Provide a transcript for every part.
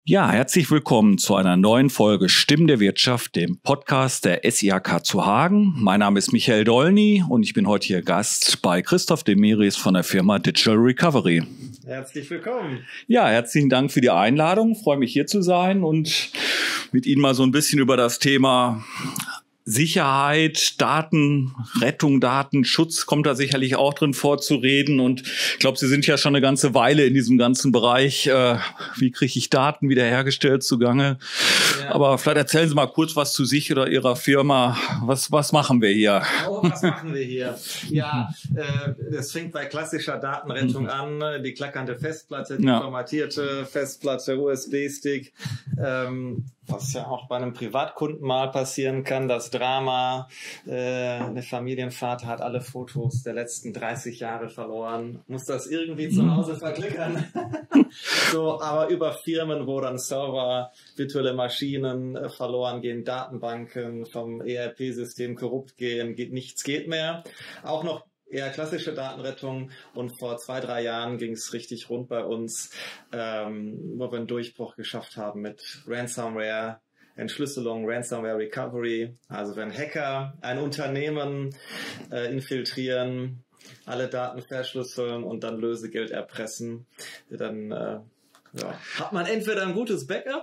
Ja, herzlich willkommen zu einer neuen Folge Stimmen der Wirtschaft, dem Podcast der SIHK zu Hagen. Mein Name ist Michael Dolny und ich bin heute hier Gast bei Christoph Demeris von der Firma Digital Recovery. Herzlich willkommen. Ja, herzlichen Dank für die Einladung. Ich freue mich, hier zu sein und mit Ihnen mal so ein bisschen über das Thema Sicherheit, Datenrettung, Datenschutz kommt da sicherlich auch drin vorzureden. Und ich glaube, Sie sind ja schon eine ganze Weile in diesem ganzen Bereich. Wie kriege ich Daten wiederhergestellt zugange? Ja. Aber vielleicht erzählen Sie mal kurz was zu sich oder Ihrer Firma. Was machen wir hier? Oh, was machen wir hier? Ja, das fängt bei klassischer Datenrettung an. Die klackernde Festplatte, die formatierte Festplatte, USB-Stick. Was ja auch bei einem Privatkunden mal passieren kann, das Drama, der Familienvater hat alle Fotos der letzten 30 Jahre verloren, muss das irgendwie zu Hause verklickern. So, aber über Firmen, wo dann Server, virtuelle Maschinen verloren gehen, Datenbanken vom ERP-System korrupt gehen, nichts geht mehr. Auch noch eher klassische Datenrettung, und vor 2-3 Jahren ging es richtig rund bei uns, wo wir einen Durchbruch geschafft haben mit Ransomware, Entschlüsselung, Ransomware Recovery. Also wenn Hacker ein Unternehmen infiltrieren, alle Daten verschlüsseln und dann Lösegeld erpressen, dann hat man entweder ein gutes Backup,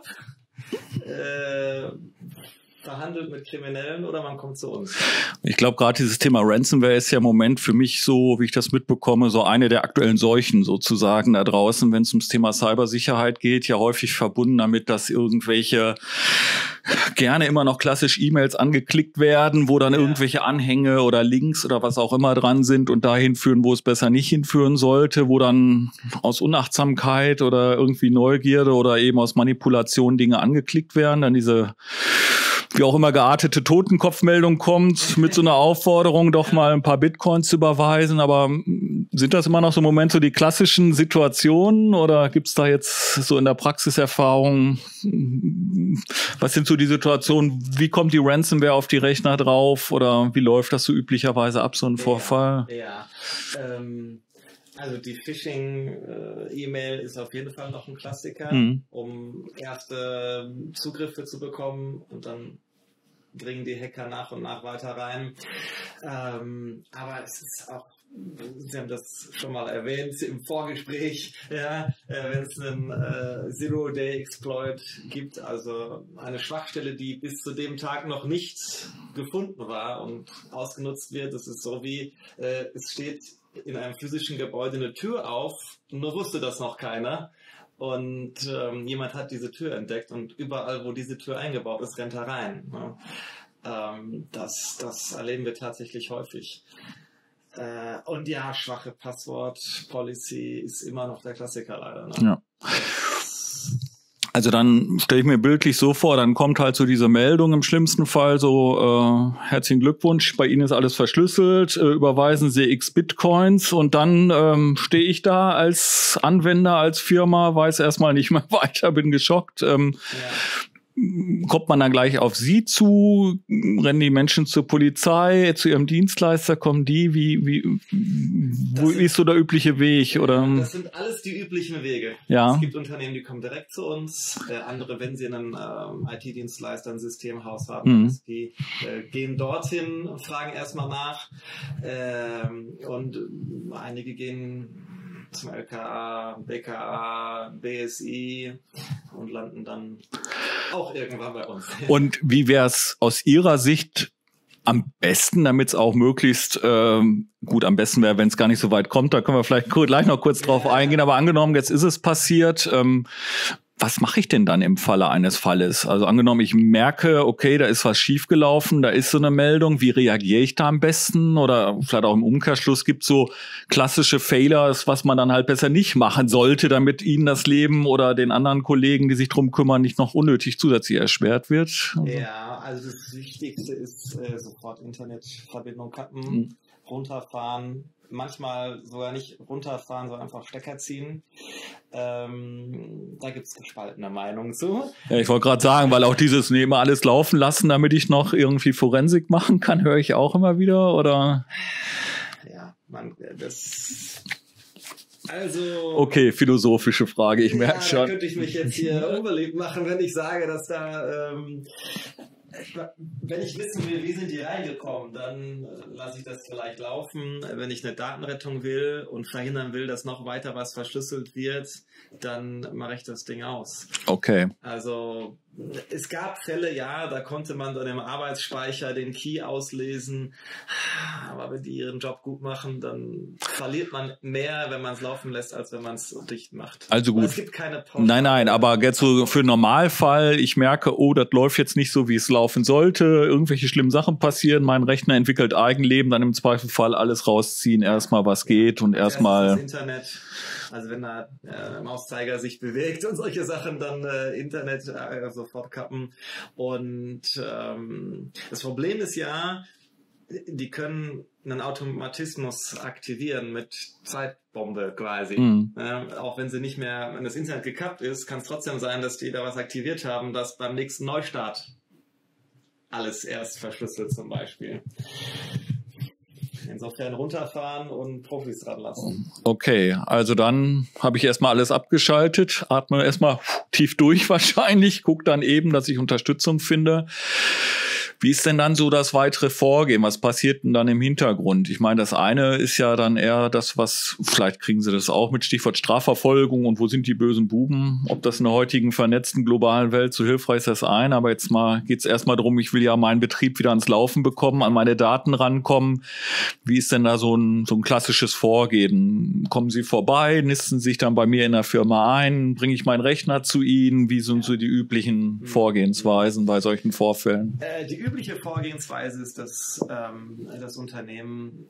verhandelt mit Kriminellen oder man kommt zu uns. Ich glaube, gerade dieses Thema Ransomware ist ja im Moment für mich so, wie ich das mitbekomme, so eine der aktuellen Seuchen sozusagen da draußen, wenn es ums Thema Cybersicherheit geht, ja häufig verbunden damit, dass irgendwelche gerne immer noch klassisch E-Mails angeklickt werden, wo dann irgendwelche Anhänge oder Links oder was auch immer dran sind und dahin führen, wo es besser nicht hinführen sollte, wo dann aus Unachtsamkeit oder irgendwie Neugierde oder eben aus Manipulation Dinge angeklickt werden, dann diese wie auch immer geartete Totenkopfmeldung kommt mit so einer Aufforderung, doch mal ein paar Bitcoins zu überweisen. Aber sind das immer noch so im Moment so die klassischen Situationen oder gibt es da jetzt so in der Praxiserfahrung, was sind so die Situationen, wie kommt die Ransomware auf die Rechner drauf oder wie läuft das so üblicherweise ab, so ein Vorfall? Also die Phishing-E-Mail ist auf jeden Fall noch ein Klassiker, um erste Zugriffe zu bekommen, und dann dringen die Hacker nach und nach weiter rein. Aber es ist auch, Sie haben das schon mal erwähnt im Vorgespräch, wenn es einen Zero-Day-Exploit gibt, also eine Schwachstelle, die bis zu dem Tag noch nicht gefunden war und ausgenutzt wird. Das ist so wie, es steht in einem physischen Gebäude eine Tür auf, nur wusste das noch keiner. Und jemand hat diese Tür entdeckt und überall, wo diese Tür eingebaut ist, rennt er rein. Ne? Das erleben wir tatsächlich häufig. Und ja, schwache Passwort-Policy ist immer noch der Klassiker leider. Ne? Ja. Also dann stelle ich mir bildlich so vor, dann kommt halt so diese Meldung im schlimmsten Fall so, herzlichen Glückwunsch, bei Ihnen ist alles verschlüsselt, überweisen Sie X Bitcoins, und dann stehe ich da als Anwender, als Firma, weiß erstmal nicht mehr weiter, bin geschockt. Kommt man dann gleich auf Sie zu? Rennen die Menschen zur Polizei, zu Ihrem Dienstleister? Kommen die? Wie ist so der übliche Weg? Oder? Das sind alles die üblichen Wege. Ja. Es gibt Unternehmen, die kommen direkt zu uns. Andere, wenn sie einen IT-Dienstleister, ein Systemhaus haben, die gehen dorthin und fragen erstmal nach. Und einige gehen zum LKA, BKA, BSI und landen dann auch irgendwann bei uns. Und wie wäre es aus Ihrer Sicht am besten, damit es auch möglichst, gut, am besten wäre, wenn es gar nicht so weit kommt, da können wir vielleicht gleich noch kurz drauf eingehen, aber angenommen, jetzt ist es passiert, was mache ich denn dann im Falle eines Falles? Also angenommen, ich merke, okay, da ist was schiefgelaufen, da ist so eine Meldung, wie reagiere ich da am besten? Oder vielleicht auch im Umkehrschluss gibt es so klassische Failures, was man dann halt besser nicht machen sollte, damit Ihnen das Leben oder den anderen Kollegen, die sich drum kümmern, nicht noch unnötig zusätzlich erschwert wird? Ja, also das Wichtigste ist sofort Internetverbindung kappen, runterfahren, manchmal sogar nicht runterfahren, sondern einfach Stecker ziehen. Da gibt es gespaltene Meinungen zu. Ja, ich wollte gerade sagen, weil auch dieses immer alles laufen lassen, damit ich noch irgendwie Forensik machen kann, höre ich auch immer wieder, oder? Ja, Also. Okay, philosophische Frage, ich merke schon. Da könnte ich mich jetzt hier unbeliebt machen, wenn ich sage, dass da, wenn ich wissen will, wie sind die reingekommen, dann lasse ich das vielleicht laufen. Wenn ich eine Datenrettung will und verhindern will, dass noch weiter was verschlüsselt wird, dann mache ich das Ding aus. Okay. Also es gab Fälle, ja, da konnte man dann im Arbeitsspeicher den Key auslesen, aber wenn die ihren Job gut machen, dann verliert man mehr, wenn man es laufen lässt, als wenn man es dicht macht. Also gut. Aber es gibt keine Pause. Nein, aber jetzt so für Normalfall, ich merke, oh, das läuft jetzt nicht so, wie es laufen sollte, irgendwelche schlimmen Sachen passieren, mein Rechner entwickelt Eigenleben, dann im Zweifelsfall alles rausziehen, erstmal was geht und erstmal... Das Internet, also wenn da Mauszeiger sich bewegt und solche Sachen, dann Internet sofort kappen. Und das Problem ist ja, die können einen Automatismus aktivieren mit Zeitbombe quasi. Auch wenn sie nicht mehr, wenn das Internet gekappt ist, kann es trotzdem sein, dass die da was aktiviert haben, dass beim nächsten Neustart alles erst verschlüsselt zum Beispiel. Insofern runterfahren und Profis dran lassen. Okay, also dann habe ich erstmal alles abgeschaltet, atme erstmal tief durch wahrscheinlich, gucke dann eben, dass ich Unterstützung finde. Wie ist denn dann so das weitere Vorgehen? Was passiert denn dann im Hintergrund? Ich meine, das eine ist ja dann eher das, was, vielleicht kriegen Sie das auch mit Stichwort Strafverfolgung und wo sind die bösen Buben? Ob das in der heutigen vernetzten globalen Welt so hilfreich ist, das eine. Aber jetzt mal geht's erstmal darum, ich will ja meinen Betrieb wieder ans Laufen bekommen, an meine Daten rankommen. Wie ist denn da so ein klassisches Vorgehen? Kommen Sie vorbei, nisten sich dann bei mir in der Firma ein, bringe ich meinen Rechner zu Ihnen? Wie sind so die üblichen Vorgehensweisen bei solchen Vorfällen? Die übliche Vorgehensweise ist, dass das Unternehmen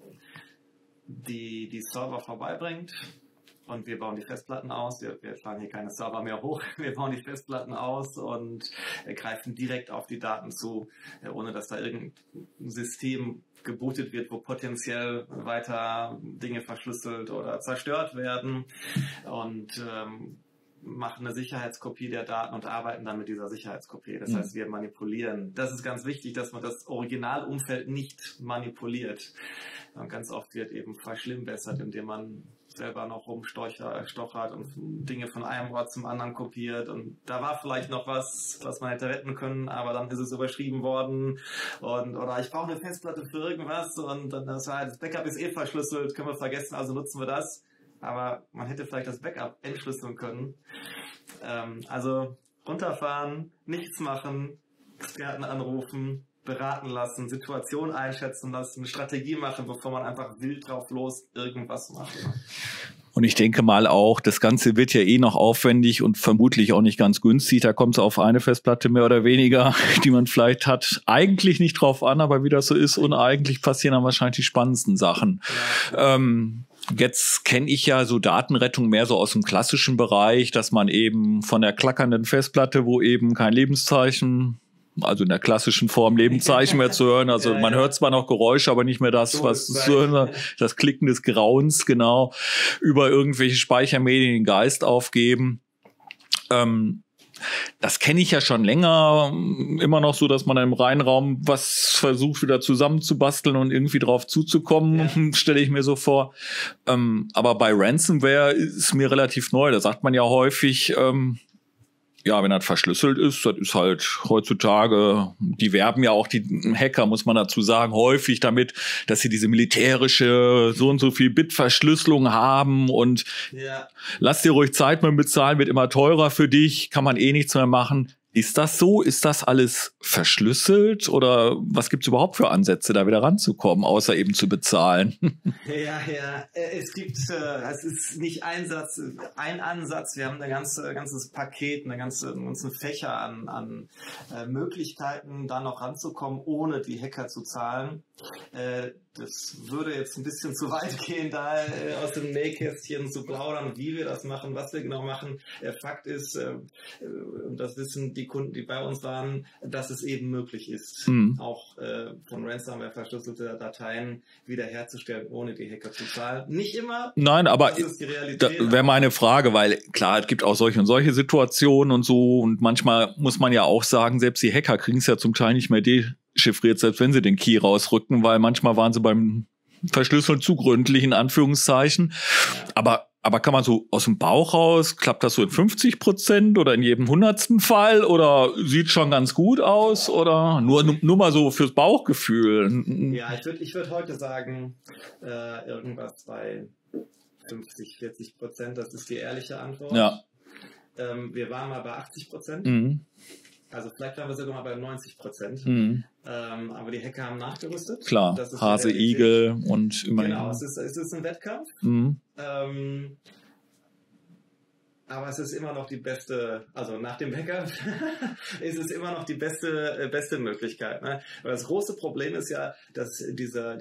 die Server vorbeibringt und wir bauen die Festplatten aus. Wir fahren hier keine Server mehr hoch. Wir bauen die Festplatten aus und greifen direkt auf die Daten zu, ohne dass da irgendein System gebootet wird, wo potenziell weiter Dinge verschlüsselt oder zerstört werden. Und machen eine Sicherheitskopie der Daten und arbeiten dann mit dieser Sicherheitskopie. Das heißt, wir manipulieren. Das ist ganz wichtig, dass man das Originalumfeld nicht manipuliert. Und ganz oft wird eben verschlimmbessert, indem man selber noch rumstochert und Dinge von einem Ort zum anderen kopiert. Und da war vielleicht noch was man hätte retten können, aber dann ist es überschrieben worden. Oder ich brauche eine Festplatte für irgendwas und dann das Backup ist verschlüsselt, können wir vergessen, also nutzen wir das. Aber man hätte vielleicht das Backup entschlüsseln können. Also runterfahren, nichts machen, Experten anrufen, beraten lassen, Situation einschätzen lassen, Strategie machen, bevor man einfach wild drauf los irgendwas macht. Und ich denke mal auch, das Ganze wird ja eh noch aufwendig und vermutlich auch nicht ganz günstig. Da kommt es auf eine Festplatte mehr oder weniger, die man vielleicht hat. Eigentlich nicht drauf an, aber wie das so ist, uneigentlich passieren dann wahrscheinlich die spannendsten Sachen. Ja. Jetzt kenne ich ja so Datenrettung mehr so aus dem klassischen Bereich, dass man eben von der klackernden Festplatte, wo eben kein Lebenszeichen, also in der klassischen Form Lebenszeichen mehr zu hören. Also man hört zwar noch Geräusche, aber nicht mehr das, was das Klicken des Grauens, genau, über irgendwelche Speichermedien den Geist aufgeben. Das kenne ich ja schon länger, immer noch so, dass man im Reinraum was versucht wieder zusammenzubasteln und irgendwie drauf zuzukommen, stelle ich mir so vor. Aber bei Ransomware ist mir relativ neu, da sagt man ja häufig, ja, wenn das verschlüsselt ist, das ist halt heutzutage, die werben ja auch, die Hacker, muss man dazu sagen, häufig damit, dass sie diese militärische so und so viel Bit-Verschlüsselung haben und lass dir ruhig Zeit mit bezahlen, wird immer teurer für dich, kann man eh nichts mehr machen. Ist das so? Ist das alles verschlüsselt? Oder was gibt's überhaupt für Ansätze, da wieder ranzukommen, außer eben zu bezahlen? Ja. Es ist nicht ein Ansatz. Wir haben ein ganzes Paket, einen ganzen Fächer an Möglichkeiten, da noch ranzukommen, ohne die Hacker zu zahlen. Das würde jetzt ein bisschen zu weit gehen, da aus dem Nähkästchen zu plaudern, wie wir das machen, was wir genau machen. Fakt ist, und das wissen die Kunden, die bei uns waren, dass es eben möglich ist, auch von Ransomware verschlüsselte Dateien wiederherzustellen, ohne die Hacker zu zahlen. Nicht immer. Nein, aber das ist die Realität. Da wäre meine Frage, weil klar, es gibt auch solche und solche Situationen und so und manchmal muss man ja auch sagen, selbst die Hacker kriegen es ja zum Teil nicht mehr dechiffriert, selbst wenn sie den Key rausrücken, weil manchmal waren sie beim Verschlüsseln zu gründlich, in Anführungszeichen. Aber Aber kann man so aus dem Bauch raus, klappt das so in 50% oder in jedem 100. Fall oder sieht schon ganz gut aus oder nur mal so fürs Bauchgefühl? Ja, ich würd heute sagen, irgendwas bei 50-40%, das ist die ehrliche Antwort. Ja. Wir waren mal bei 80%. Mhm. Also vielleicht waren wir sogar mal bei 90%. Aber die Hacker haben nachgerüstet. Klar, das ist Hase, Igel und immerhin. Genau, es ist ein Wettkampf. Aber es ist immer noch die beste, also nach dem Wettkampf ist es immer noch die beste Möglichkeit. Ne? Aber das große Problem ist ja, dass diese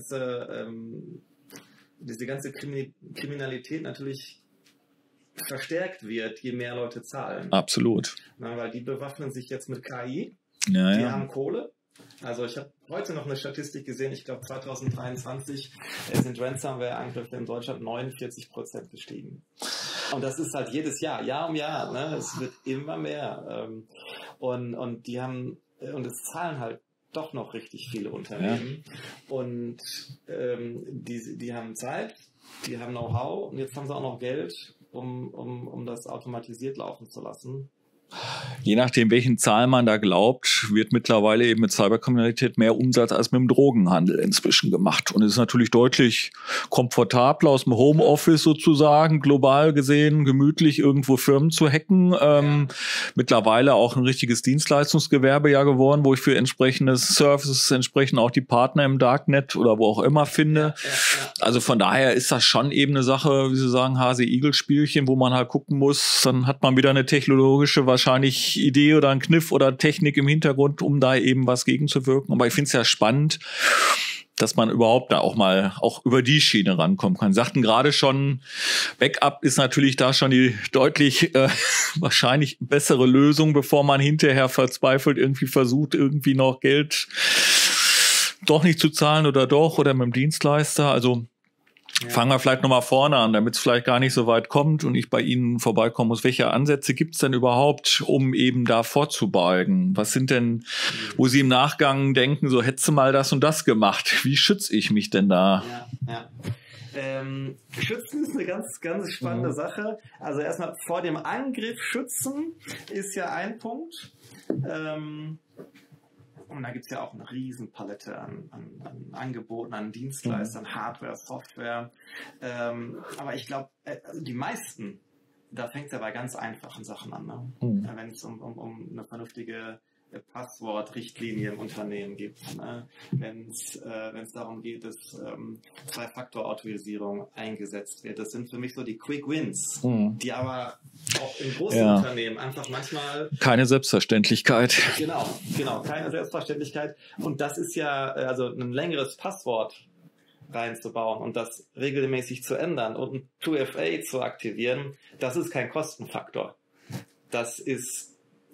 ganze Kriminalität natürlich verstärkt wird, je mehr Leute zahlen. Absolut. Na, weil die bewaffnen sich jetzt mit KI, ja, die haben Kohle. Also ich habe heute noch eine Statistik gesehen, ich glaube 2023 sind Ransomware-Angriffe in Deutschland 49% gestiegen. Und das ist halt jedes Jahr um Jahr, ne? Es wird immer mehr. Und es zahlen halt doch noch richtig viele Unternehmen. Ja. Und die haben Zeit, die haben Know-how und jetzt haben sie auch noch Geld, um das automatisiert laufen zu lassen. Je nachdem, welchen Zahlen man da glaubt, wird mittlerweile eben mit Cyberkriminalität mehr Umsatz als mit dem Drogenhandel inzwischen gemacht. Und es ist natürlich deutlich komfortabler aus dem Homeoffice sozusagen, global gesehen, gemütlich irgendwo Firmen zu hacken. Mittlerweile auch ein richtiges Dienstleistungsgewerbe ja geworden, wo ich für entsprechende Services entsprechend auch die Partner im Darknet oder wo auch immer finde. Also von daher ist das schon eben eine Sache, wie Sie sagen, Hase-Igel-Spielchen, wo man halt gucken muss, dann hat man wieder eine technologische wahrscheinlich Idee oder ein Kniff oder Technik im Hintergrund, um da eben was gegenzuwirken. Aber ich finde es ja spannend, dass man überhaupt da auch über die Schiene rankommen kann. Sie sagten gerade schon, Backup ist natürlich da schon die deutlich wahrscheinlich bessere Lösung, bevor man hinterher verzweifelt irgendwie versucht, irgendwie noch Geld doch nicht zu zahlen oder mit dem Dienstleister. Also fangen wir vielleicht nochmal vorne an, damit es vielleicht gar nicht so weit kommt und ich bei Ihnen vorbeikommen muss. Welche Ansätze gibt es denn überhaupt, um eben da vorzubeugen? Was sind denn, wo Sie im Nachgang denken, so hättest du mal das und das gemacht? Wie schütze ich mich denn da? Schützen ist eine ganz, ganz spannende Sache. Also erstmal vor dem Angriff schützen ist ja ein Punkt. Und da gibt es ja auch eine Riesenpalette an Angeboten, an Dienstleistern, Hardware, Software. Aber ich glaube, die meisten, da fängt es ja bei ganz einfachen Sachen an. Ne? Wenn es um eine vernünftige Passwortrichtlinie im Unternehmen gibt. Ne? Wenn es darum geht, dass Zwei-Faktor-Autorisierung eingesetzt wird. Das sind für mich so die Quick Wins, die aber auch in großen Unternehmen einfach manchmal... Keine Selbstverständlichkeit. Genau, keine Selbstverständlichkeit. Und das ist ja, also ein längeres Passwort reinzubauen und das regelmäßig zu ändern und ein 2FA zu aktivieren, das ist kein Kostenfaktor. Das ist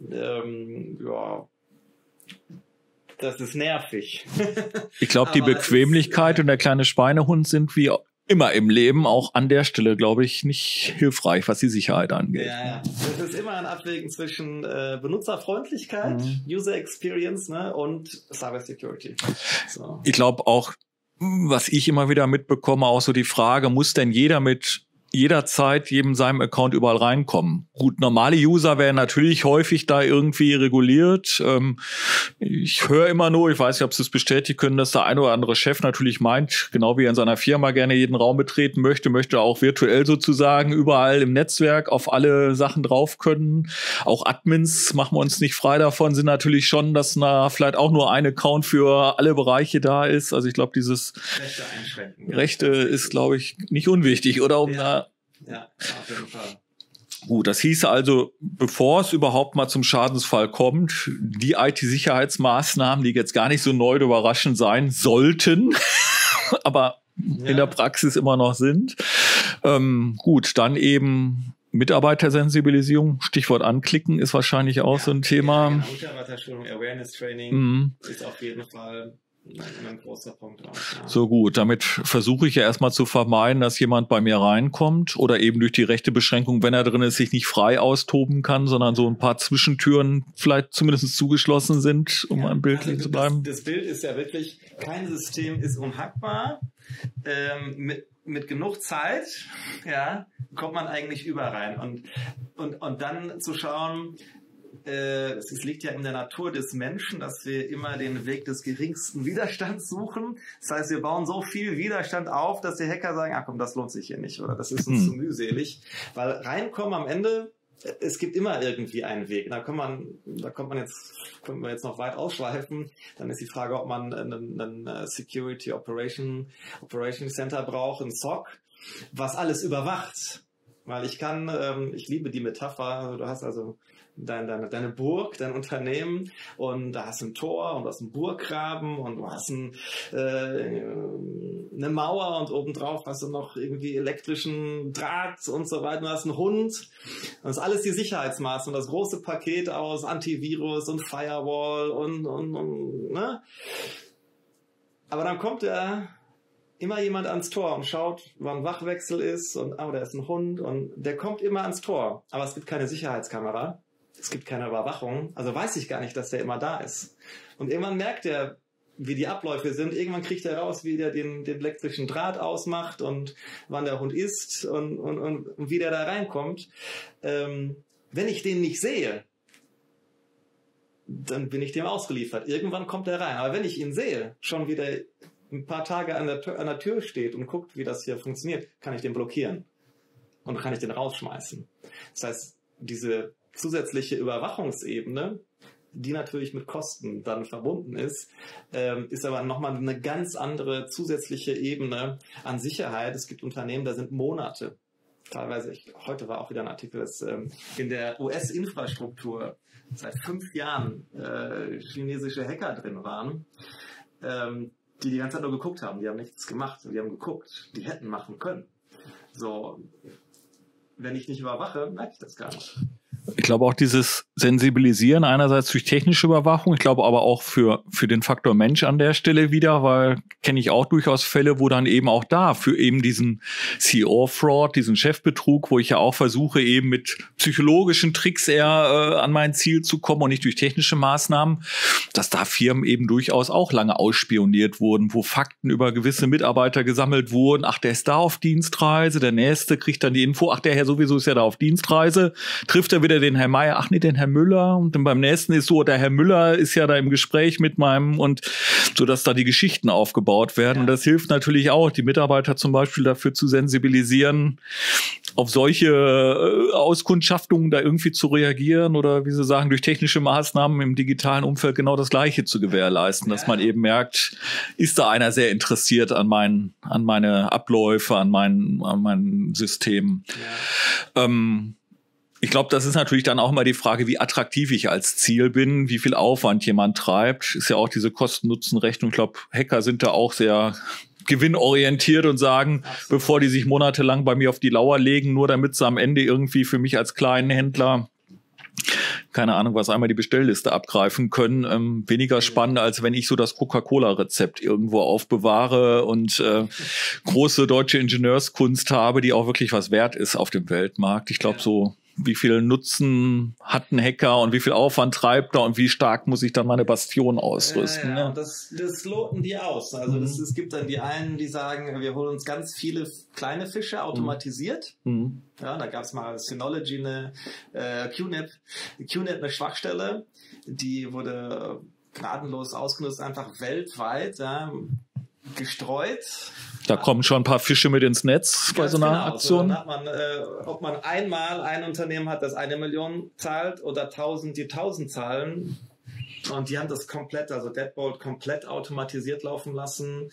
das ist nervig. Ich glaube, die Bequemlichkeit und der kleine Schweinehund sind wie immer im Leben auch an der Stelle, glaube ich, nicht hilfreich, was die Sicherheit angeht. Ja. Das ist immer ein Abwägen zwischen Benutzerfreundlichkeit, User Experience, ne, und Cyber Security. So. Ich glaube auch, was ich immer wieder mitbekomme, auch so die Frage, muss denn jeder mit jederzeit jedem seinem Account überall reinkommen. Gut, normale User werden natürlich häufig da irgendwie reguliert. Ich höre immer nur, ich weiß nicht, ob Sie es bestätigen können, dass der ein oder andere Chef natürlich meint, genau wie er in seiner Firma gerne jeden Raum betreten möchte auch virtuell sozusagen überall im Netzwerk auf alle Sachen drauf können. Auch Admins, machen wir uns nicht frei davon, sind natürlich schon, dass vielleicht auch nur ein Account für alle Bereiche da ist. Also ich glaube, dieses Rechte ist, glaube ich, nicht unwichtig, oder? Ja, auf jeden Fall. Gut, das hieße also, bevor es überhaupt mal zum Schadensfall kommt, die IT-Sicherheitsmaßnahmen, die jetzt gar nicht so neu überraschend sein sollten, aber in der Praxis immer noch sind. Gut, dann eben Mitarbeitersensibilisierung, Stichwort anklicken, ist wahrscheinlich auch so ein Thema. Mitarbeiterschulung, Awareness-Training ist auf jeden Fall ein großer Punkt auch. Ja. So gut, damit versuche ich ja erstmal zu vermeiden, dass jemand bei mir reinkommt oder eben durch die rechte Beschränkung, wenn er drin ist, sich nicht frei austoben kann, sondern so ein paar Zwischentüren vielleicht zumindest zugeschlossen sind, um ein Bild zu bleiben. Das Bild ist ja wirklich, kein System ist unhackbar. Mit genug Zeit, ja, kommt man eigentlich überall rein. Und dann zu schauen, es liegt ja in der Natur des Menschen, dass wir immer den Weg des geringsten Widerstands suchen. Das heißt, wir bauen so viel Widerstand auf, dass die Hacker sagen, ach komm, das lohnt sich hier nicht oder das ist uns zu mühselig. Weil reinkommen am Ende, es gibt immer irgendwie einen Weg. Da können wir jetzt noch weit ausschweifen. Dann ist die Frage, ob man einen Security Operation Center braucht, ein SOC, was alles überwacht. Weil ich liebe die Metapher, du hast also deine Burg, dein Unternehmen und da hast du ein Tor und du hast einen Burggraben und du hast eine Mauer und obendrauf hast du noch irgendwie elektrischen Draht und so weiter. Du hast einen Hund. Das ist alles die Sicherheitsmaßnahmen, das große Paket aus Antivirus und Firewall und ne? Aber dann kommt immer jemand ans Tor und schaut, wann Wachwechsel ist und da ist ein Hund und der kommt immer ans Tor. Aber es gibt keine Sicherheitskamera. Es gibt keine Überwachung, also weiß ich gar nicht, dass der immer da ist. Und irgendwann merkt er, wie die Abläufe sind. Irgendwann kriegt er raus, wie der den elektrischen Draht ausmacht und wann der Hund isst und wie der da reinkommt. Wenn ich den nicht sehe, dann bin ich dem ausgeliefert. Irgendwann kommt er rein. Aber wenn ich ihn sehe, schon wieder ein paar Tage an der Tür steht und guckt, wie das hier funktioniert, kann ich den blockieren und kann ich den rausschmeißen. Das heißt, diese zusätzliche Überwachungsebene, die natürlich mit Kosten dann verbunden ist aber nochmal eine ganz andere zusätzliche Ebene an Sicherheit. Es gibt Unternehmen, da sind Monate, teilweise, heute war auch wieder ein Artikel, dass in der US-Infrastruktur seit 5 Jahren chinesische Hacker drin waren, die ganze Zeit nur geguckt haben. Die haben nichts gemacht, die haben geguckt. Die hätten machen können. So, wenn ich nicht überwache, merke ich das gar nicht. Ich glaube auch dieses Sensibilisieren einerseits durch technische Überwachung, ich glaube aber auch für den Faktor Mensch an der Stelle wieder, weil kenne ich auch durchaus Fälle, wo dann eben auch da für eben diesen CEO-Fraud, diesen Chefbetrug, wo ich ja auch versuche eben mit psychologischen Tricks eher an mein Ziel zu kommen und nicht durch technische Maßnahmen, dass da Firmen eben durchaus auch lange ausspioniert wurden, wo Fakten über gewisse Mitarbeiter gesammelt wurden, ach, der ist da auf Dienstreise, der Nächste kriegt dann die Info, ach, der Herr sowieso ist ja da auf Dienstreise, trifft er wieder den Herrn Meier, ach nee, den Herrn Müller und dann beim nächsten ist so, der Herr Müller ist ja da im Gespräch mit meinem und so, dass da die Geschichten aufgebaut werden. Ja. Und das hilft natürlich auch, die Mitarbeiter zum Beispiel dafür zu sensibilisieren, auf solche Auskundschaftungen da irgendwie zu reagieren oder wie Sie sagen, durch technische Maßnahmen im digitalen Umfeld genau das Gleiche zu gewährleisten, dass man eben merkt, ist da einer sehr interessiert an meine Abläufe, an mein System. Ja. Ich glaube, das ist natürlich dann auch immer die Frage, wie attraktiv ich als Ziel bin, wie viel Aufwand jemand treibt. Ist ja auch diese Kosten-Nutzen-Rechnung. Ich glaube, Hacker sind da auch sehr gewinnorientiert und sagen, bevor die sich monatelang bei mir auf die Lauer legen, nur damit sie am Ende irgendwie für mich als kleinen Händler, keine Ahnung, was einmal die Bestellliste abgreifen können, weniger spannend, als wenn ich so das Coca-Cola-Rezept irgendwo aufbewahre und große deutsche Ingenieurskunst habe, die auch wirklich was wert ist auf dem Weltmarkt. Ich glaube, so wie viel Nutzen hat ein Hacker und wie viel Aufwand treibt er und wie stark muss ich dann meine Bastion ausrüsten. Ja. Das loten die aus. Also es gibt dann die einen, die sagen, wir holen uns ganz viele kleine Fische automatisiert. Ja, da gab es mal Synology, eine QNAP eine Schwachstelle, die wurde gnadenlos ausgenutzt, einfach weltweit, gestreut. Da kommen schon ein paar Fische mit ins Netz bei so einer Aktion. So, dann hat man, ob man einmal ein Unternehmen hat, das 1 Million zahlt oder 1000, die 1000 zahlen. Und die haben das komplett, also Deadbolt komplett automatisiert laufen lassen.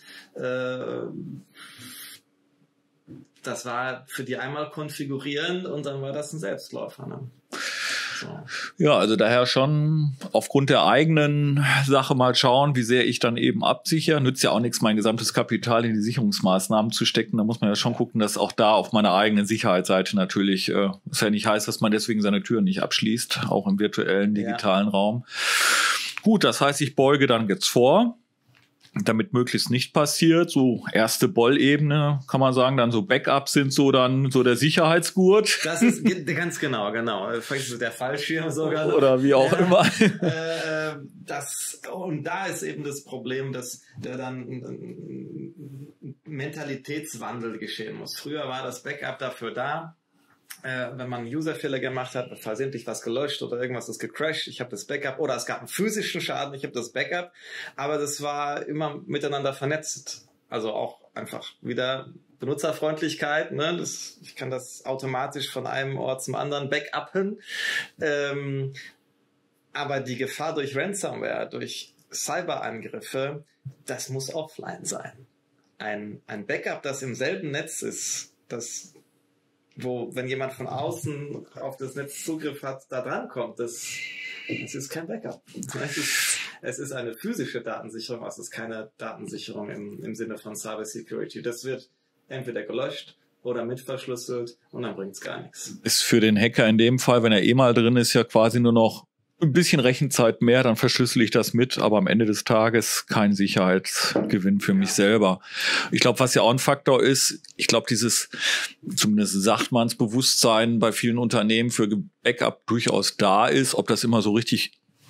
Das war für die einmal konfigurieren und dann war das ein Selbstläufer. Ne? So. Ja, also daher schon aufgrund der eigenen Sache mal schauen, wie sehr ich dann eben absichere. Nützt ja auch nichts, mein gesamtes Kapital in die Sicherungsmaßnahmen zu stecken. Da muss man ja schon gucken, dass auch da auf meiner eigenen Sicherheitsseite natürlich, was ja nicht heißt, dass man deswegen seine Türen nicht abschließt, auch im virtuellen, digitalen Raum. Gut, das heißt, ich beuge dann jetzt vor. damit möglichst nicht passiert. So erste Boll-Ebene, kann man sagen, dann so Backups sind so dann so der Sicherheitsgurt. Das ist ganz genau. Vielleicht der Fallschirm sogar. Oder wie auch immer. Und da ist eben das Problem, dass da dann ein Mentalitätswandel geschehen muss. Früher war das Backup dafür da, wenn man einen User-Fehler gemacht hat, versehentlich was gelöscht oder irgendwas ist gecrashed, ich habe das Backup, oder es gab einen physischen Schaden, ich habe das Backup, aber das war immer miteinander vernetzt. Also auch einfach wieder Benutzerfreundlichkeit, ne? Ich kann das automatisch von einem Ort zum anderen backuppen. Aber die Gefahr durch Ransomware, durch Cyberangriffe, das muss offline sein. Ein Backup, das im selben Netz ist, wo, wenn jemand von außen auf das Netz Zugriff hat, da dran kommt, das ist kein Backup. Es ist eine physische Datensicherung, also es ist keine Datensicherung im Sinne von Cyber Security. Das wird entweder gelöscht oder mitverschlüsselt und dann bringt es gar nichts. Ist für den Hacker in dem Fall, wenn er mal drin ist, ja quasi nur noch ein bisschen Rechenzeit mehr, dann verschlüssel ich das mit, aber am Ende des Tages kein Sicherheitsgewinn für mich selber. Ich glaube, was ja auch ein Faktor ist, ich glaube, dieses, zumindest sagt man es, Bewusstsein bei vielen Unternehmen für Backup durchaus da ist. Ob das immer so richtig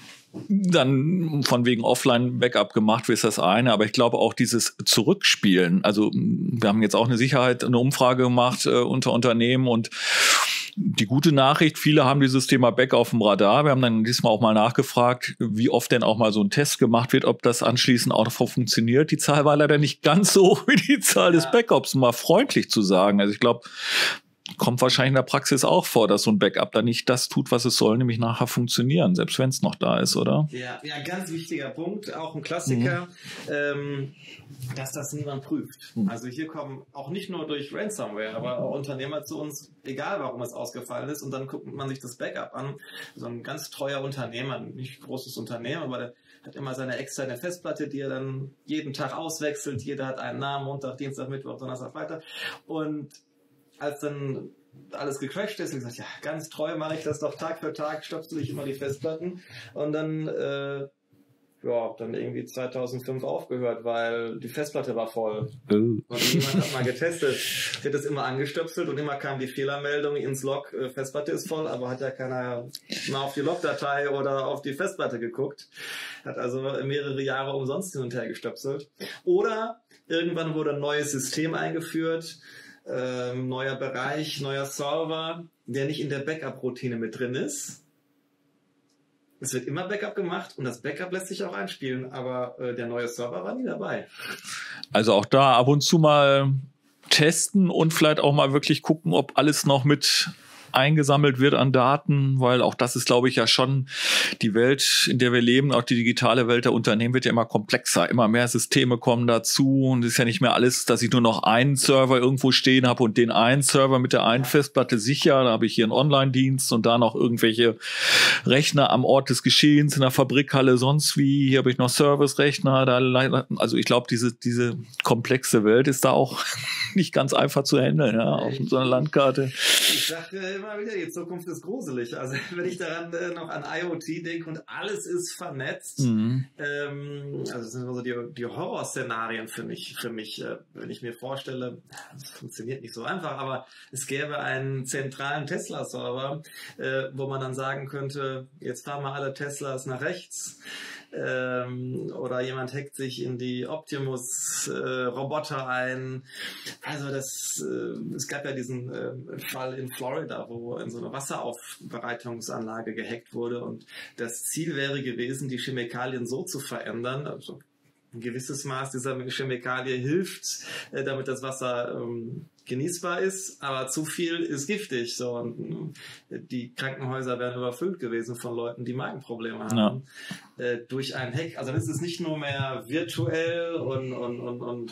dann von wegen Offline-Backup gemacht wird, ist das eine, aber ich glaube auch dieses Zurückspielen, also wir haben jetzt auch eine Umfrage gemacht unter Unternehmen und die gute Nachricht, viele haben dieses Thema Backup auf dem Radar. Wir haben dann diesmal auch mal nachgefragt, wie oft denn auch mal so ein Test gemacht wird, ob das anschließend auch funktioniert. Die Zahl war leider nicht ganz so hoch wie die Zahl des Backups, um mal freundlich zu sagen. Also ich glaube, kommt wahrscheinlich in der Praxis auch vor, dass so ein Backup dann nicht das tut, was es soll, nämlich nachher funktionieren, selbst wenn es noch da ist, oder? Ja, ganz wichtiger Punkt, auch ein Klassiker, dass das niemand prüft. Also hier kommen auch nicht nur durch Ransomware, aber auch Unternehmer zu uns, egal warum es ausgefallen ist, und dann guckt man sich das Backup an. So ein ganz treuer Unternehmer, nicht großes Unternehmen, aber der hat immer seine externe Festplatte, die er dann jeden Tag auswechselt. Jeder hat einen Namen, Montag, Dienstag, Mittwoch, Donnerstag, Freitag. Und als dann alles gecrasht ist, habe ich gesagt, ja, ganz treu mache ich das doch Tag für Tag, stöpsel ich immer die Festplatten und dann dann irgendwie 2005 aufgehört, weil die Festplatte war voll. Und jemand hat mal getestet, hat das immer angestöpselt und immer kam die Fehlermeldung ins Log, Festplatte ist voll, aber hat ja keiner mal auf die Logdatei oder auf die Festplatte geguckt. Hat also mehrere Jahre umsonst hin und her gestöpselt. Oder irgendwann wurde ein neues System eingeführt, neuer Bereich, neuer Server, der nicht in der Backup-Routine mit drin ist. Es wird immer Backup gemacht und das Backup lässt sich auch einspielen, aber der neue Server war nie dabei. Also auch da ab und zu mal testen und vielleicht auch mal wirklich gucken, ob alles noch mit eingesammelt wird an Daten, weil auch das ist, glaube ich, ja schon die Welt, in der wir leben, auch die digitale Welt der Unternehmen wird ja immer komplexer, immer mehr Systeme kommen dazu und es ist ja nicht mehr alles, dass ich nur noch einen Server irgendwo stehen habe und den einen Server mit der einen Festplatte sicher, da habe ich hier einen Online-Dienst und da noch irgendwelche Rechner am Ort des Geschehens in der Fabrikhalle, sonst wie, hier habe ich noch Service-Rechner, also ich glaube, diese komplexe Welt ist da auch nicht ganz einfach zu handeln, ja, auf so einer Landkarte. Ich dachte immer wieder, die Zukunft ist gruselig. Also wenn ich daran noch an IoT denke und alles ist vernetzt, also das sind so die Horrorszenarien für mich, wenn ich mir vorstelle, das funktioniert nicht so einfach, aber es gäbe einen zentralen Tesla-Server, wo man dann sagen könnte, jetzt fahren wir alle Teslas nach rechts. Oder jemand hackt sich in die Optimus-Roboter ein. Also es gab ja diesen Fall in Florida, wo in so eine Wasseraufbereitungsanlage gehackt wurde und das Ziel wäre gewesen, die Chemikalien so zu verändern, also ein gewisses Maß dieser Chemikalie hilft, damit das Wasser genießbar ist, aber zu viel ist giftig. So, und die Krankenhäuser wären überfüllt gewesen von Leuten, die Magenprobleme haben. Ja. Durch einen Hack. Also das ist nicht nur mehr virtuell und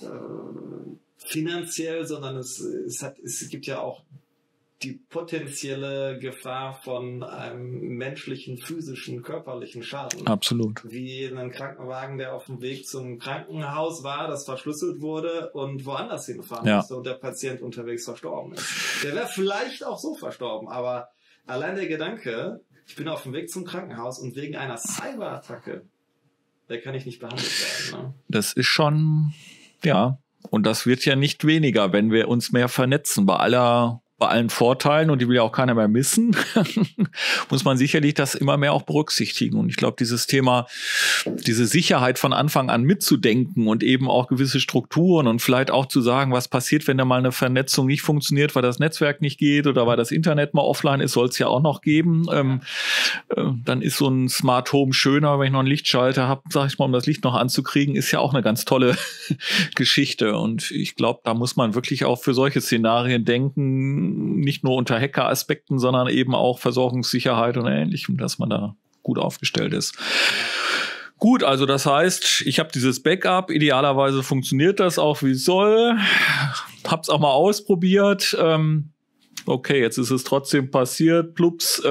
finanziell, sondern es gibt ja auch die potenzielle Gefahr von einem menschlichen, physischen, körperlichen Schaden. Absolut. Wie ein Krankenwagen, der auf dem Weg zum Krankenhaus war, das verschlüsselt wurde und woanders hinfahren musste und der Patient unterwegs verstorben ist. Der wäre vielleicht auch so verstorben, aber allein der Gedanke, ich bin auf dem Weg zum Krankenhaus und wegen einer Cyberattacke der kann nicht behandelt werden. Ne? Das ist schon, ja, und das wird ja nicht weniger, wenn wir uns mehr vernetzen. Bei allen Vorteilen, und die will ja auch keiner mehr missen, muss man sicherlich das immer mehr auch berücksichtigen. Und ich glaube, dieses Thema, diese Sicherheit von Anfang an mitzudenken und eben auch gewisse Strukturen und vielleicht auch zu sagen, was passiert, wenn da mal eine Vernetzung nicht funktioniert, weil das Netzwerk nicht geht oder weil das Internet mal offline ist, soll es ja auch noch geben. Dann ist so ein Smart Home schöner, wenn ich noch einen Lichtschalter habe, sage ich mal, um das Licht noch anzukriegen, ist ja auch eine ganz tolle Geschichte. Und ich glaube, da muss man wirklich auch für solche Szenarien denken, nicht nur unter Hacker-Aspekten, sondern eben auch Versorgungssicherheit und Ähnlichem, dass man da gut aufgestellt ist. Gut, also das heißt, ich habe dieses Backup, idealerweise funktioniert das auch, wie es soll. Hab's auch mal ausprobiert. Okay, jetzt ist es trotzdem passiert, plups.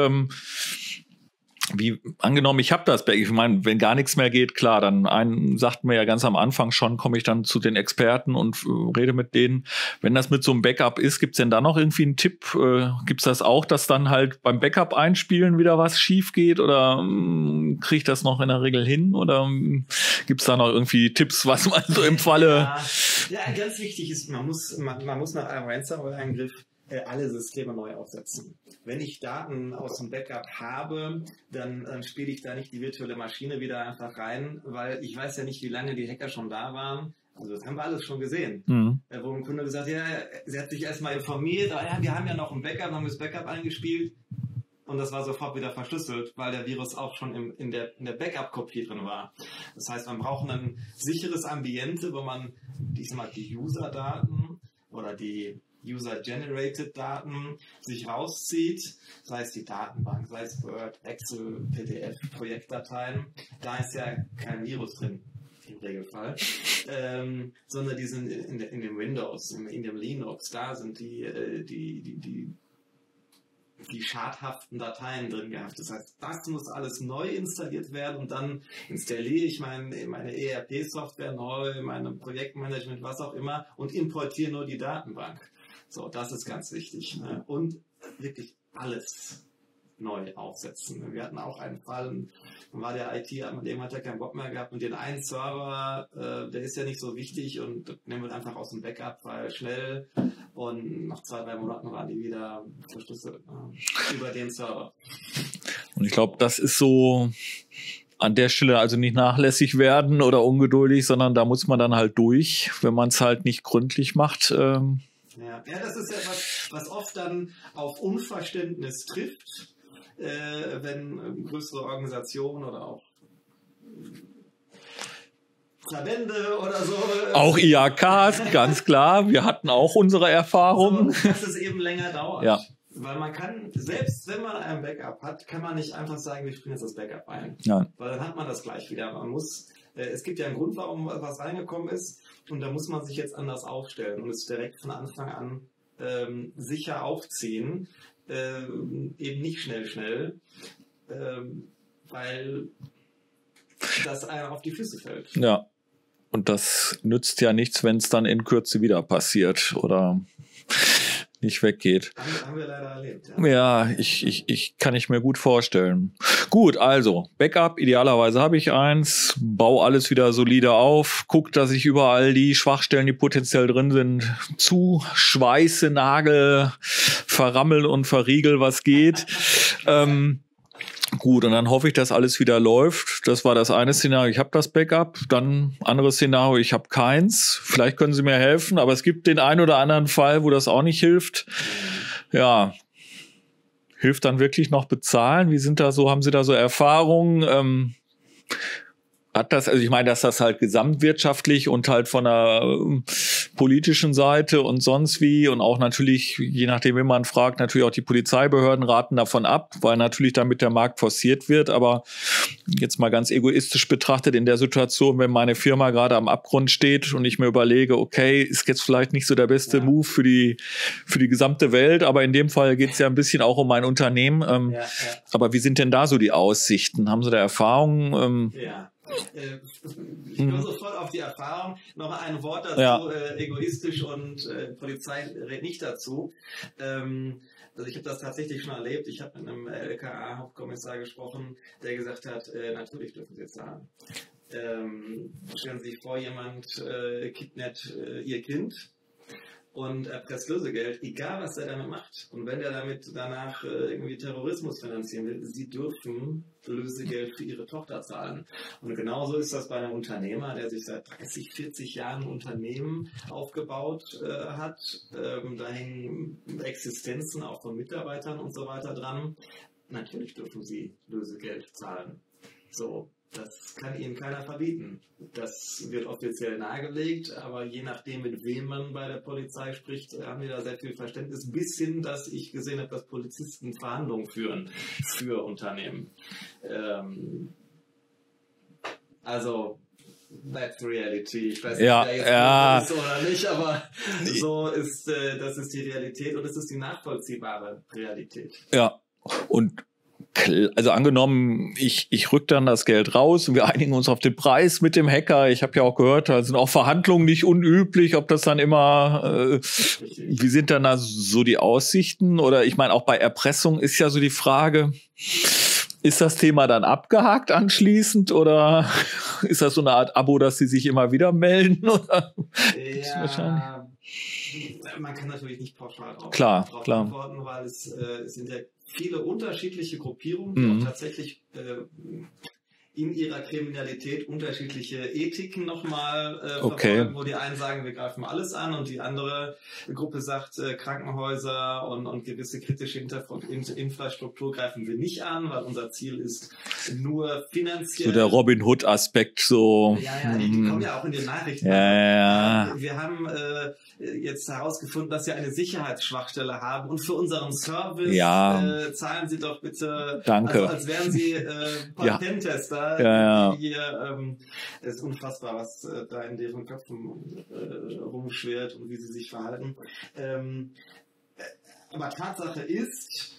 Wie angenommen, ich habe das Backup. Ich meine, wenn gar nichts mehr geht, klar, dann sagt mir ja ganz am Anfang schon, komme ich dann zu den Experten und rede mit denen. Wenn das mit so einem Backup ist, gibt's denn da noch irgendwie einen Tipp? Gibt's das auch, dass dann halt beim Backup einspielen wieder was schief geht? Oder kriege ich das noch in der Regel hin? Oder gibt's da noch irgendwie Tipps, was man so im Falle... Ja, ganz wichtig ist, man muss nach einem Ransomware-Angriff alle Systeme neu aufsetzen. Wenn ich Daten aus dem Backup habe, dann spiele ich da nicht die virtuelle Maschine wieder einfach rein, weil ich weiß ja nicht, wie lange die Hacker schon da waren. Also das haben wir alles schon gesehen. Wo ein Kunde gesagt hat, ja, sie hat sich erstmal informiert, ja, wir haben ja noch ein Backup, haben das Backup eingespielt und das war sofort wieder verschlüsselt, weil der Virus auch schon in der Backup-Kopie drin war. Das heißt, man braucht ein sicheres Ambiente, wo man die User-Daten oder die User-Generated Daten sich rauszieht, sei es die Datenbank, sei es Word, Excel, PDF, Projektdateien, da ist ja kein Virus drin, im Regelfall, sondern die sind in dem Windows, in dem Linux, da sind die schadhaften Dateien drin gehabt. Das heißt, das muss alles neu installiert werden und dann installiere ich meine ERP-Software neu, mein Projektmanagement, was auch immer und importiere nur die Datenbank. So, das ist ganz wichtig. Ne? Und wirklich alles neu aufsetzen. Wir hatten auch einen Fall, dann war der IT, mit dem hat er keinen Bock mehr gehabt und den einen Server, der ist ja nicht so wichtig und nehmen wir einfach aus dem Backup, weil schnell und nach 2-3 Monaten waren die wieder verschlüsselt über den Server. Und ich glaube, das ist so an der Stelle also nicht nachlässig werden oder ungeduldig, sondern da muss man dann halt durch, wenn man es halt nicht gründlich macht. Ja, das ist ja was oft dann auf Unverständnis trifft, wenn größere Organisationen oder auch Verbände oder so. Auch IHKs, ganz klar. Wir hatten auch unsere Erfahrungen. So, dass es eben länger dauert. Ja. Weil man kann, selbst wenn man ein Backup hat, kann man nicht einfach sagen, wir spielen jetzt das Backup ein. Nein. Weil dann hat man das gleich wieder. Man muss, es gibt ja einen Grund, warum was reingekommen ist. Und da muss man sich jetzt anders aufstellen und es direkt von Anfang an sicher aufziehen. Eben nicht schnell, weil das einem auf die Füße fällt. Ja. Und das nützt ja nichts, wenn es dann in Kürze wieder passiert oder nicht weggeht. Haben wir leider erlebt. Ja, ich kann ich mir gut vorstellen. Gut, also Backup, idealerweise habe ich eins, baue alles wieder solide auf, guck, dass ich überall die Schwachstellen, die potenziell drin sind, zuschweiße, nagel, verrammel und verriegel, was geht. Gut, und dann hoffe ich, dass alles wieder läuft. Das war das eine Szenario, ich habe das Backup. Dann anderes Szenario, ich habe keins. Vielleicht können Sie mir helfen, aber es gibt den einen oder anderen Fall, wo das auch nicht hilft. Ja, hilft dann wirklich noch bezahlen? Wie sind da so, haben Sie da so Erfahrungen? Hat das, also ich meine, dass das halt gesamtwirtschaftlich und halt von der politischen Seite und sonst wie und auch natürlich, je nachdem, wie man fragt, natürlich auch die Polizeibehörden raten davon ab, weil natürlich damit der Markt forciert wird. Aber jetzt mal ganz egoistisch betrachtet in der Situation, wenn meine Firma gerade am Abgrund steht und ich mir überlege, okay, ist jetzt vielleicht nicht so der beste Move für die gesamte Welt, aber in dem Fall geht es ja ein bisschen auch um mein Unternehmen. Aber wie sind denn da so die Aussichten? Haben Sie da Erfahrungen? Ich komme sofort auf die Erfahrung. Noch ein Wort dazu, egoistisch und Polizei redet nicht dazu. Also ich habe das tatsächlich schon erlebt. Ich habe mit einem LKA-Hauptkommissar gesprochen, der gesagt hat, natürlich dürfen Sie zahlen. Stellen Sie sich vor, jemand kidnappt Ihr Kind und erpresst Lösegeld, egal was er damit macht. Und wenn er damit danach irgendwie Terrorismus finanzieren will, Sie dürfen Lösegeld für Ihre Tochter zahlen. Und genauso ist das bei einem Unternehmer, der sich seit 30, 40 Jahren ein Unternehmen aufgebaut hat. Da hängen Existenzen auch von Mitarbeitern und so weiter dran. Natürlich dürfen Sie Lösegeld zahlen. So. Das kann Ihnen keiner verbieten. Das wird offiziell nahegelegt, aber je nachdem, mit wem man bei der Polizei spricht, haben wir da sehr viel Verständnis, bis hin, dass ich gesehen habe, dass Polizisten Verhandlungen führen für Unternehmen. Also, that's reality. Ich weiß nicht, wer jetzt ist oder nicht, aber so ist, das ist die Realität und es ist die nachvollziehbare Realität. Ja, und also angenommen, ich rück dann das Geld raus und wir einigen uns auf den Preis mit dem Hacker. Ich habe ja auch gehört, da sind auch Verhandlungen nicht unüblich, ob das dann immer, wie sind dann da so die Aussichten? Oder ich meine, auch bei Erpressung ist ja so die Frage, ist das Thema dann abgehakt anschließend oder ist das so eine Art Abo, dass sie sich immer wieder melden? Oder? Ja, man kann natürlich nicht pauschal drauf antworten, weil es sind ja viele unterschiedliche Gruppierungen, die auch tatsächlich in ihrer Kriminalität unterschiedliche Ethiken nochmal verfolgen, wo die einen sagen, wir greifen alles an und die andere Gruppe sagt, Krankenhäuser und gewisse kritische Infrastruktur greifen wir nicht an, weil unser Ziel ist nur finanziell. So der Robin Hood-Aspekt so. Ja, die kommen ja auch in den Nachrichten. Ja. Wir haben jetzt herausgefunden, dass wir eine Sicherheitsschwachstelle haben und für unseren Service zahlen Sie doch bitte, danke. Also als wären Sie Patenttester. Ja. Hier ist unfassbar, was da in deren Köpfen rumschwirrt und wie sie sich verhalten. Aber Tatsache ist,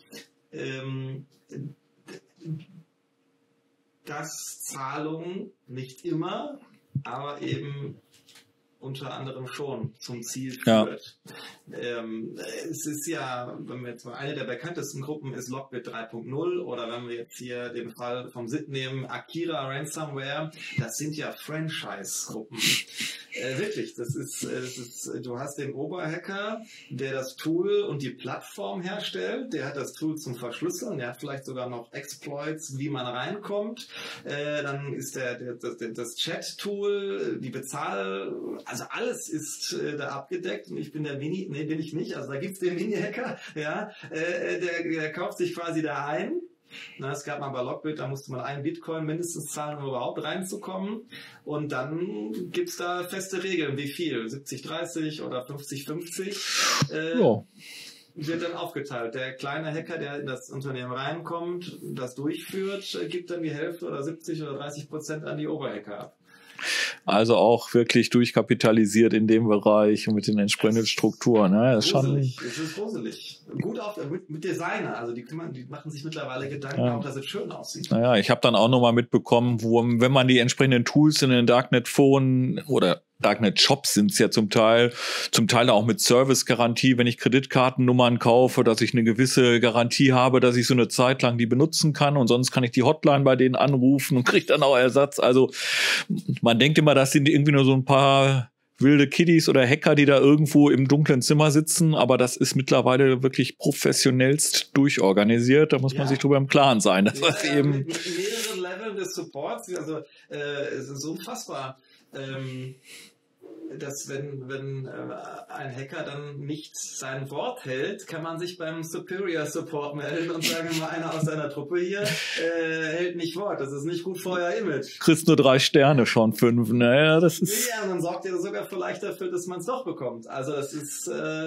dass Zahlungen nicht immer, aber eben unter anderem schon zum Ziel führt. Es ist ja, wenn wir jetzt mal eine der bekanntesten Gruppen ist Lockbit 3.0 oder wenn wir jetzt hier den Fall vom SID nehmen, Akira Ransomware, das sind ja Franchise-Gruppen. Wirklich, das ist, du hast den Oberhacker, der das Tool und die Plattform herstellt, der hat das Tool zum Verschlüsseln, der hat vielleicht sogar noch Exploits, wie man reinkommt, dann ist das Chat-Tool, die also alles ist da abgedeckt und ich bin der bin ich nicht, also da gibt's den Mini-Hacker, der kauft sich quasi da ein. Es gab mal bei Lockbit, da musste man 1 Bitcoin mindestens zahlen, um überhaupt reinzukommen. Und dann gibt's da feste Regeln, wie viel? 70-30 oder 50-50? Wird dann aufgeteilt. Der kleine Hacker, der in das Unternehmen reinkommt, das durchführt, gibt dann die Hälfte oder 70 oder 30% an die Oberhacker ab. Also auch wirklich durchkapitalisiert in dem Bereich und mit den entsprechenden Strukturen. Ne? Das ist gruselig. Gut mit Designer, also die machen sich mittlerweile Gedanken, auch dass es schön aussieht. Naja, ich habe dann auch nochmal mitbekommen, wenn man die entsprechenden Tools in den Darknet Phone oder Darknet Shops sind es ja zum Teil auch mit Service-Garantie, wenn ich Kreditkartennummern kaufe, dass ich eine gewisse Garantie habe, dass ich so eine Zeit lang die benutzen kann und sonst kann ich die Hotline bei denen anrufen und kriege dann auch Ersatz. Also man denkt immer, das sind irgendwie nur so ein paar wilde Kiddies oder Hacker, die da irgendwo im dunklen Zimmer sitzen, aber das ist mittlerweile wirklich professionellst durchorganisiert. Da muss man sich drüber im Klaren sein. Dass das eben mit mehreren Leveln des Supports, also es ist unfassbar. Dass wenn ein Hacker dann nicht sein Wort hält, kann man sich beim Superior Support melden und sagen, mal einer aus seiner Truppe hier hält nicht Wort. Das ist nicht gut für euer Image. Kriegst nur 3 Sterne, schon 5. Naja, das ist... Ja, und dann sorgt ihr sogar vielleicht dafür, dass man es doch bekommt. Also das ist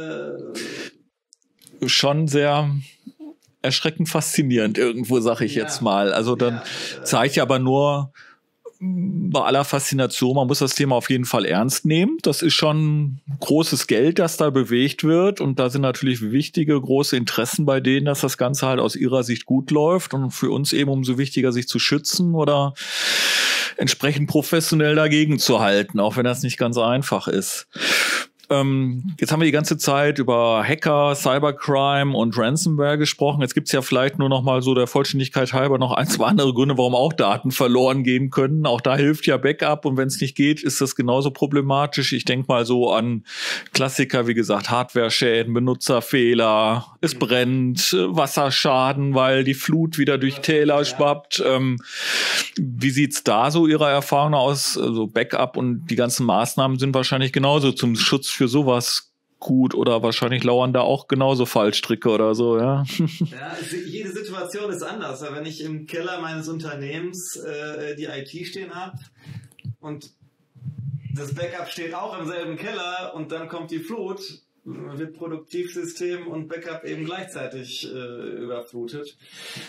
schon sehr erschreckend faszinierend irgendwo, sag ich jetzt mal. Also dann zeigt ja aber nur... Bei aller Faszination, man muss das Thema auf jeden Fall ernst nehmen. Das ist schon großes Geld, das da bewegt wird. Und da sind natürlich wichtige, große Interessen bei denen, dass das Ganze halt aus ihrer Sicht gut läuft. Und für uns eben umso wichtiger, sich zu schützen oder entsprechend professionell dagegen zu halten, auch wenn das nicht ganz einfach ist. Jetzt haben wir die ganze Zeit über Hacker, Cybercrime und Ransomware gesprochen. Jetzt gibt's ja vielleicht nur noch mal so der Vollständigkeit halber noch ein, zwei andere Gründe, warum auch Daten verloren gehen können. Auch da hilft ja Backup, und wenn es nicht geht, ist das genauso problematisch. Ich denke mal so an Klassiker, wie gesagt, Hardware-Schäden, Benutzerfehler, es brennt, Wasserschaden, weil die Flut wieder durch Täler schwappt. Wie sieht's da so Ihrer Erfahrung aus? Also Backup und die ganzen Maßnahmen sind wahrscheinlich genauso zum Schutz für sowas gut, oder wahrscheinlich lauern da auch genauso Fallstricke oder so, ja? Ja, jede Situation ist anders. Aber wenn ich im Keller meines Unternehmens die IT stehen habe und das Backup steht auch im selben Keller und dann kommt die Flut, wird Produktivsystem und Backup eben gleichzeitig überflutet.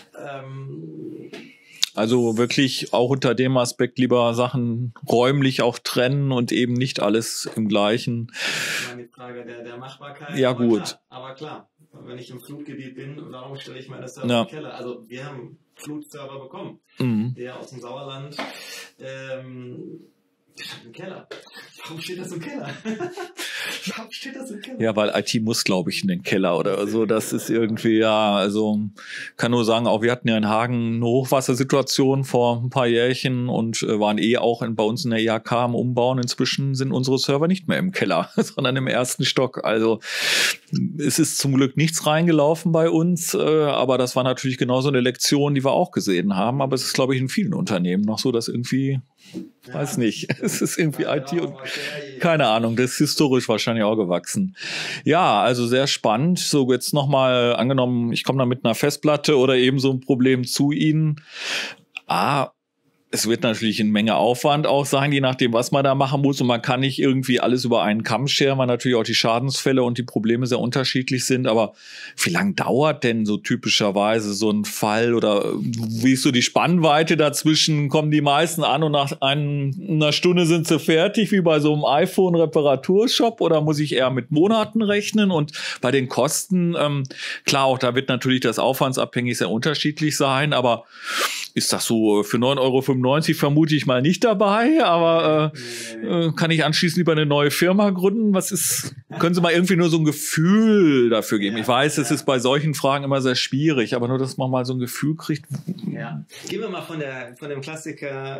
Also wirklich auch unter dem Aspekt lieber Sachen räumlich auch trennen und eben nicht alles im Gleichen. Ich meine, die Frage der Machbarkeit. Ja, gut. Aber klar, wenn ich im Flutgebiet bin, warum stelle ich meine Server im Keller? Also wir haben Flutserver bekommen, der aus dem Sauerland. Im Keller. Warum steht das im Keller? Warum steht das im Keller? Ja, weil IT muss, glaube ich, in den Keller oder so. Das ist irgendwie, ja, also kann nur sagen, auch wir hatten ja in Hagen eine Hochwassersituation vor ein paar Jährchen und waren auch bei uns in der IHK am Umbauen. Inzwischen sind unsere Server nicht mehr im Keller, sondern im ersten Stock. Also es ist zum Glück nichts reingelaufen bei uns, aber das war natürlich genauso eine Lektion, die wir auch gesehen haben. Aber es ist, glaube ich, in vielen Unternehmen noch so, dass irgendwie, weiß nicht, es ist irgendwie IT und keine Ahnung, das ist historisch wahrscheinlich auch gewachsen. Ja, also sehr spannend. So, jetzt nochmal angenommen, ich komme da mit einer Festplatte oder eben so ein Problem zu Ihnen. Es wird natürlich eine Menge Aufwand auch sein, je nachdem, was man da machen muss. Und man kann nicht irgendwie alles über einen Kamm scheren, weil natürlich auch die Schadensfälle und die Probleme sehr unterschiedlich sind. Aber wie lange dauert denn so typischerweise so ein Fall? Oder wie ist so die Spannweite dazwischen? Kommen die meisten an und nach einer Stunde sind sie fertig, wie bei so einem iPhone-Reparaturshop? Oder muss ich eher mit Monaten rechnen? Und bei den Kosten, klar, auch da wird natürlich das aufwandsabhängig sehr unterschiedlich sein. Aber ist das so für 9,95 € vermute ich mal nicht dabei, aber kann ich anschließend lieber eine neue Firma gründen? Können Sie mal irgendwie nur so ein Gefühl dafür geben? Ich weiß, es ist bei solchen Fragen immer sehr schwierig, aber nur, dass man mal so ein Gefühl kriegt. Ja. Gehen wir mal von dem Klassiker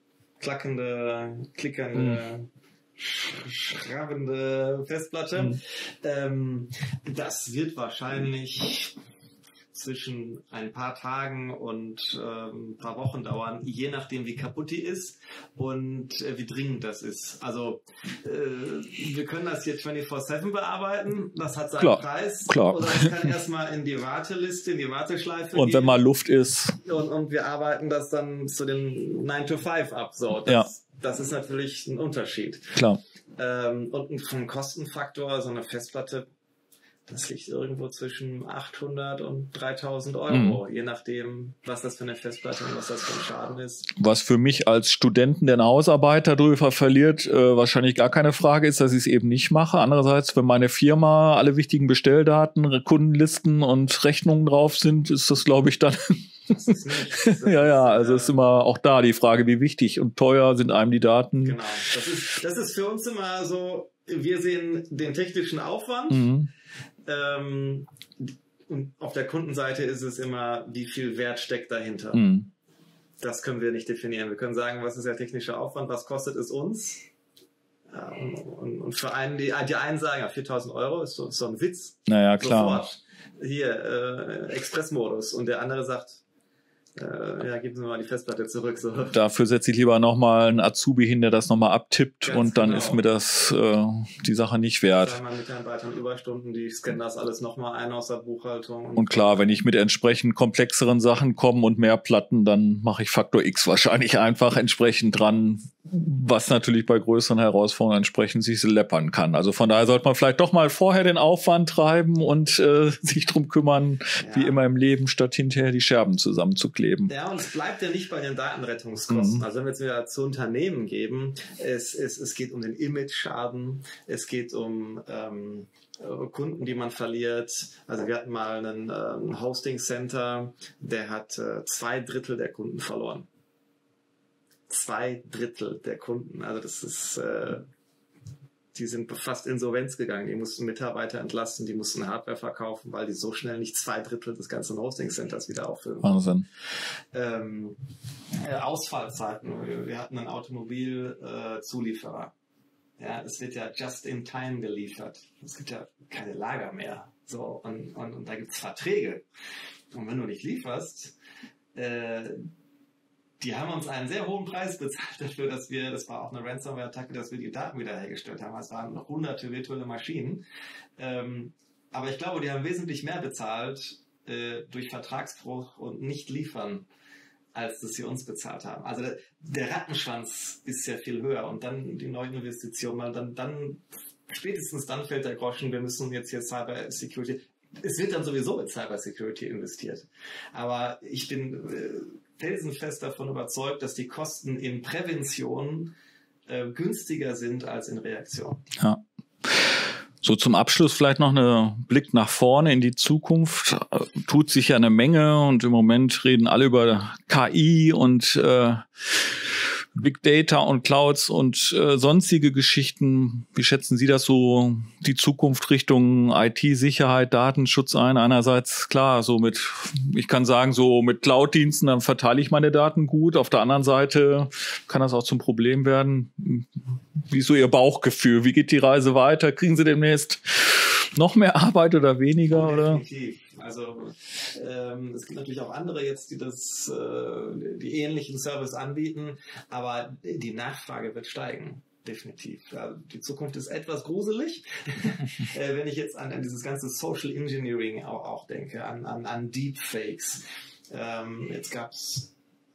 klickernde, schrabbende Festplatte. Das wird wahrscheinlich zwischen ein paar Tagen und ein paar Wochen dauern, je nachdem wie kaputt die ist und wie dringend das ist. Also wir können das hier 24/7 bearbeiten, das hat seinen Preis. Klar. Oder es kann erstmal in die Warteliste, in die Warteschleife und gehen. Wenn mal Luft ist. Und wir arbeiten das dann zu den 9 to 5 ab. So, das ist natürlich ein Unterschied. Klar. Und vom Kostenfaktor, so eine Festplatte, das liegt irgendwo zwischen 800 und 3.000 €, je nachdem, was das für eine Festplatte und was das für ein Schaden ist. Was für mich als Studenten, der eine Hausarbeit darüber verliert, wahrscheinlich gar keine Frage ist, dass ich es eben nicht mache. Andererseits, wenn meine Firma alle wichtigen Bestelldaten, Kundenlisten und Rechnungen drauf sind, ist das, glaube ich, dann... Das ist nicht. Also ist immer auch da die Frage, wie wichtig und teuer sind einem die Daten. Genau, das ist für uns immer so, wir sehen den technischen Aufwand. Und auf der Kundenseite ist es immer, wie viel Wert steckt dahinter. Das können wir nicht definieren. Wir können sagen, was ist der technische Aufwand, was kostet es uns? Und für einen, die einen sagen, 4.000 € ist so ein Witz. Naja, klar. Sofort. Hier, Expressmodus. Und der andere sagt, geben Sie mal die Festplatte zurück. So. Dafür setze ich lieber nochmal einen Azubi hin, der das nochmal abtippt. Ganz und dann ist mir das die Sache nicht wert. Mit Mitarbeitern Überstunden, die scannen das alles nochmal ein aus der Buchhaltung. Und klar, wenn ich mit entsprechend komplexeren Sachen komme und mehr Platten, dann mache ich Faktor X wahrscheinlich einfach entsprechend dran, was natürlich bei größeren Herausforderungen entsprechend sich läppern kann. Also von daher sollte man vielleicht doch mal vorher den Aufwand treiben und sich drum kümmern, wie immer im Leben, statt hinterher die Scherben zusammenzukleben. Ja, und es bleibt ja nicht bei den Datenrettungskosten. Also wenn wir jetzt wieder zu Unternehmen geben, es geht um den Image-Schaden, es geht um Kunden, die man verliert. Also wir hatten mal einen Hosting-Center, der hat 2/3 der Kunden verloren. 2/3 der Kunden. Also das ist Die sind fast insolvenz gegangen. Die mussten Mitarbeiter entlassen, die mussten Hardware verkaufen, weil die so schnell nicht 2/3 des ganzen Hosting-Centers wieder auffüllen. Wahnsinn. Ausfallzeiten. Wir hatten einen Automobilzulieferer. Ja, es wird ja just in time geliefert. Es gibt ja keine Lager mehr. So, und da gibt's Verträge. Und wenn du nicht lieferst, die haben uns einen sehr hohen Preis bezahlt dafür, das war auch eine Ransomware-Attacke, dass wir die Daten wiederhergestellt haben. Es waren noch hunderte virtuelle Maschinen. Aber ich glaube, die haben wesentlich mehr bezahlt durch Vertragsbruch und nicht liefern, als dass sie uns bezahlt haben. Also der Rattenschwanz ist sehr viel höher. Und dann die neuen Investitionen, dann spätestens dann fällt der Groschen, wir müssen jetzt hier Cyber Security. Es wird dann sowieso in Cyber Security investiert. Aber ich bin felsenfest davon überzeugt, dass die Kosten in Prävention günstiger sind als in Reaktion. Ja. So zum Abschluss vielleicht noch ein Blick nach vorne in die Zukunft. Tut sich ja eine Menge und im Moment reden alle über KI und Big Data und Clouds und sonstige Geschichten. Wie schätzen Sie das so, die Zukunft Richtung IT-Sicherheit, Datenschutz ein? Einerseits, klar, ich kann sagen, so mit Cloud-Diensten, dann verteile ich meine Daten gut. Auf der anderen Seite kann das auch zum Problem werden. Wie ist so Ihr Bauchgefühl? Wie geht die Reise weiter? Kriegen Sie demnächst noch mehr Arbeit oder weniger? Definitiv. Also es gibt natürlich auch andere jetzt, die ähnlichen Service anbieten, aber die Nachfrage wird steigen. Definitiv. Ja, die Zukunft ist etwas gruselig, wenn ich jetzt an dieses ganze Social Engineering auch denke, an Deepfakes. Jetzt gab es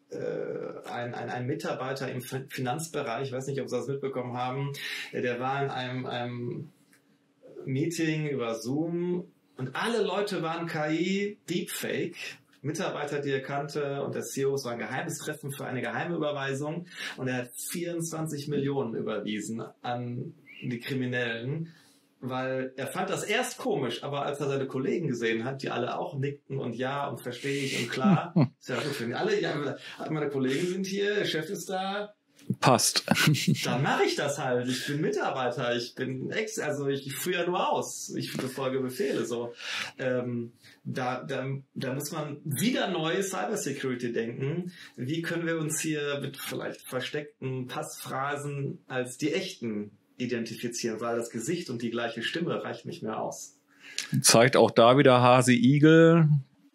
ein Mitarbeiter im Finanzbereich, ich weiß nicht, ob Sie das mitbekommen haben, der war in einem Meeting über Zoom und alle Leute waren KI, Deepfake, Mitarbeiter, die er kannte, und der CEO, es war ein geheimes Treffen für eine geheime Überweisung und er hat 24 Millionen überwiesen an die Kriminellen, weil er fand das erst komisch, aber als er seine Kollegen gesehen hat, die alle auch nickten und ja und verstehe ich und klar, ist ja für alle, ja, meine Kollegen sind hier, der Chef ist da, passt. Dann mache ich das halt. Ich bin Mitarbeiter, ich führe ja nur aus. Ich befolge Befehle. So. Da muss man wieder neu Cybersecurity denken. Wie können wir uns hier mit vielleicht versteckten Passphrasen als die echten identifizieren? Weil das Gesicht und die gleiche Stimme reicht nicht mehr aus. Zeigt auch da wieder Hase-Igel.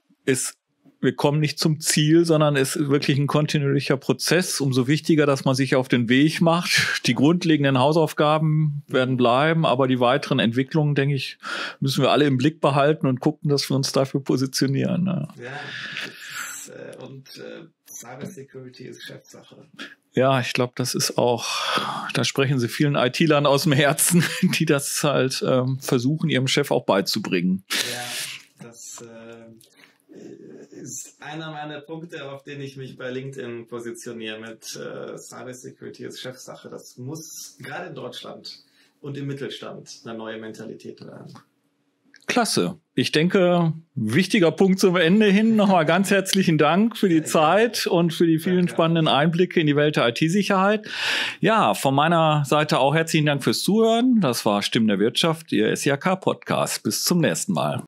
Wir kommen nicht zum Ziel, sondern es ist wirklich ein kontinuierlicher Prozess. Umso wichtiger, dass man sich auf den Weg macht. Die grundlegenden Hausaufgaben werden bleiben, aber die weiteren Entwicklungen, denke ich, müssen wir alle im Blick behalten und gucken, dass wir uns dafür positionieren. Ja, und Cybersecurity ist Chefsache. Ja, ich glaube, das ist auch, da sprechen Sie vielen IT-Lern aus dem Herzen, die das halt versuchen, ihrem Chef auch beizubringen. Ja, das ist einer meiner Punkte, auf den ich mich bei LinkedIn positioniere mit Cybersecurity ist Chefsache. Das muss gerade in Deutschland und im Mittelstand eine neue Mentalität werden. Klasse. Ich denke, wichtiger Punkt zum Ende hin. Nochmal ganz herzlichen Dank für die Zeit und für die vielen spannenden Einblicke in die Welt der IT-Sicherheit. Ja, von meiner Seite auch herzlichen Dank fürs Zuhören. Das war Stimmen der Wirtschaft, Ihr SIHK-Podcast. Bis zum nächsten Mal.